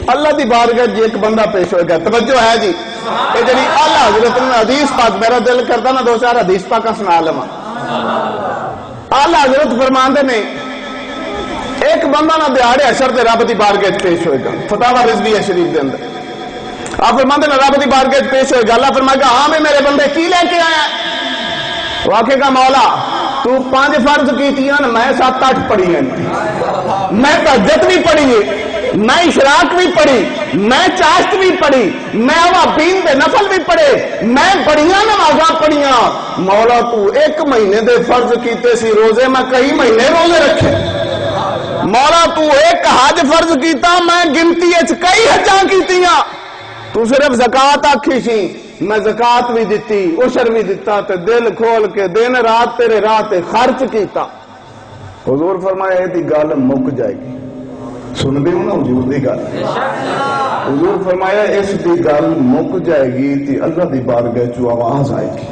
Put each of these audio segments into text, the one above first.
اللہ دی بارگاہ جی ایک بندہ پیش ہوئے گا. توجہ ہے جی, یہ جڑی اعلیٰ حضرت نے حدیث پاک, میرا دل کرتا نا دو چار حدیث پاک سنا لواں. اعلیٰ حضرت فرماندے نے ایک بندہ نہ دیہاڑے حشر تے رب دی بارگاہ پیش ہوئے گا. فتاوی رضویہ شریف دے اندر آپ فرماندے نے رب دی بارگاہ پیش ہوئے گا. اللہ فرمائے گا ہاں میں میرے بندے کی لے کے آیا. وہ آکھے گا مولا تو 5 فرض کیتی ہیں, میں 7-8 پڑھی ہیں, میں تہجد بھی پڑھی ہے, میں اشراق بھی پڑھی, میں چاشت بھی پڑھی, میں اوابین دے نفل بھی پڑھے, میں بڑیاں نمازاں پڑھیاں. مولا تو 1 مہینے دے فرض کیتے سی روزے, میں کئی مہینے روزے رکھے. مولا تو 1 حج فرض کیتا, میں گنتی اچ کئی حجاں کیتیاں. تو صرف زکات آکھی سی, میں زکات بھی دیتی, عشر بھی دیتا, تے دل کھول کے دن رات تیرے راہ تے خرچ کیتا. حضور فرمایا یہ گل مک جائے گی. سن بھی ہوں نا حضور دی گل. حضور فرمایا اس دی گل مک جائے گی تے اللہ دی بارگاہ چ آواز آئے گی.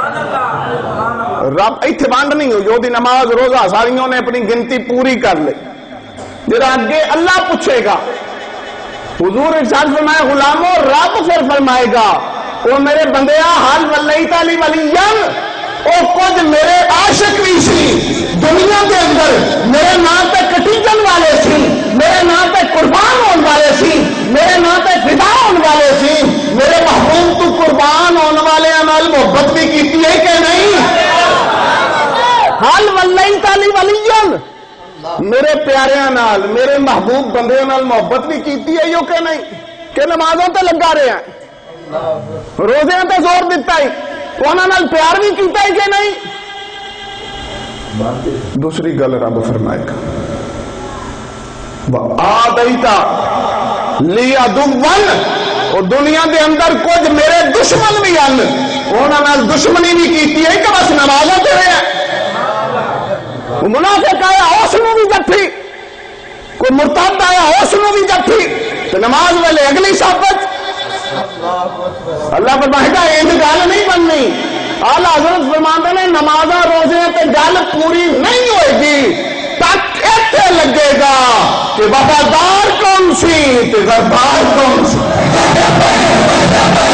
رب ایتھے بانڈ نہیں ہو, جو دی نماز روزہ ساریوں نے اپنی گنتی پوری کر لی. جرا اگے اللہ پوچھے گا, حضور ارشاد فرمایا غلاموں, رب پھر فرمائے گا وہ میرے بندیا حال ولیتا لی ولیان, وہ کچھ میرے عاشق بھی سی دنیا کے اندر, میرے نام پہ کٹیجن والے سی, میرے نام پہ قربان ہونے والے سی, میرے نام پہ فدا ہونے والے سی. میرے محبوب تو قربان ہونے والے نال محبت بھی کیتی ہے کہ نہیں؟ حال ولیتا لی ولیان, میرے پیاریاں نال, میرے محبوب بندے نال محبت بھی کیتی ہے یو کہ نہیں؟ کہ نمازوں تے لگا رہے ہیں, روزیاں تے زور دیتا ہے, انہاں نال پیار بھی کیتا ہے کہ نہیں؟ دوسری گل رب فرمائے گا وَآدَيْتَ لِي عَدُوًّا, اور دنیا دے اندر کچھ میرے دشمن بھی ہیں, انہاں نال دشمنی بھی کیتی ہے کہ بس نمازوں تے رہے ہیں. منافق آیا اس نو بھی جٹھی, کوئی مرتد آیا اس نو بھی جٹھی, تو نماز والے اگلی ثابت. اللہ فرمائے گا یہ گل نہیں بننی. اعلیٰ حضرت فرماتے ہیں نمازاں روزے تے گل پوری نہیں ہوئے گی تک ایتھے لگے گا کہ وفادار کون سی تے غدار کون سی.